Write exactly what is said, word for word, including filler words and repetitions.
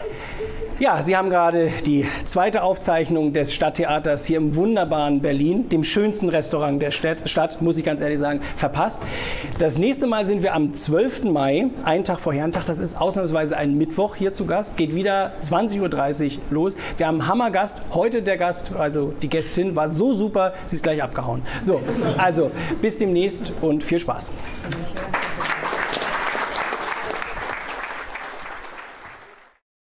Ja, Sie haben gerade die zweite Aufzeichnung des Stadttheaters hier im wunderbaren Berlin, dem schönsten Restaurant der Stadt, muss ich ganz ehrlich sagen, verpasst. Das nächste Mal sind wir am zwölften Mai, einen Tag vor Herrentag. Das ist ausnahmsweise ein Mittwoch hier zu Gast. Geht wieder zwanzig Uhr dreißig los. Wir haben einen Hammergast. Heute der Gast, also die Gästin, war so super, sie ist gleich abgehauen. So, also bis demnächst und viel Spaß.